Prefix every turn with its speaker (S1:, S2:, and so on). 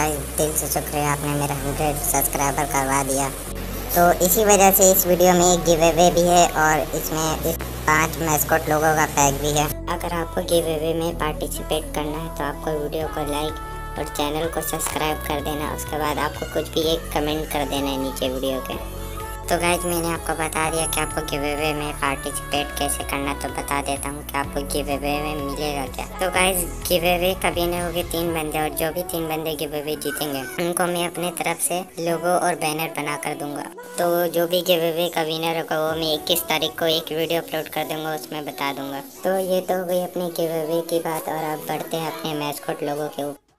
S1: Guys, दिल से शुक्रिया, आपने मेरा 100 सब्सक्राइबर करवा दिया। तो इसी वजह से इस वीडियो में एक गिव अवे भी है और इसमें 5 मैस्कॉट लोगों का पैक भी है। अगर आपको गिव अवे में पार्टिसिपेट करना है तो आपको वीडियो को लाइक और चैनल को सब्सक्राइब कर देना। उसके बाद आपको कुछ भी एक कमेंट कर देना है नीचे वीडियो के। तो गाइज, मैंने आपको बता दिया कि आपको गिव अवे में पार्टिसिपेट कैसे करना, तो बता देता हूँ कि आपको गिव अवे में मिलेगा क्या। तो गाइज, गिव अवे का विनर होंगे 3 बंदे और जो भी 3 बंदे गिव अवे जीतेंगे उनको मैं अपने तरफ से लोगो और बैनर बना कर दूंगा। तो जो भी गिव अवे का विनर होगा वो मैं 21 तारीख को एक वीडियो अपलोड कर दूंगा, उसमें बता दूंगा। तो ये तो हो गई अपनी गिव अवे की बात और अब बढ़ते हैं अपने मैस्कॉट लोगों के ऊपर।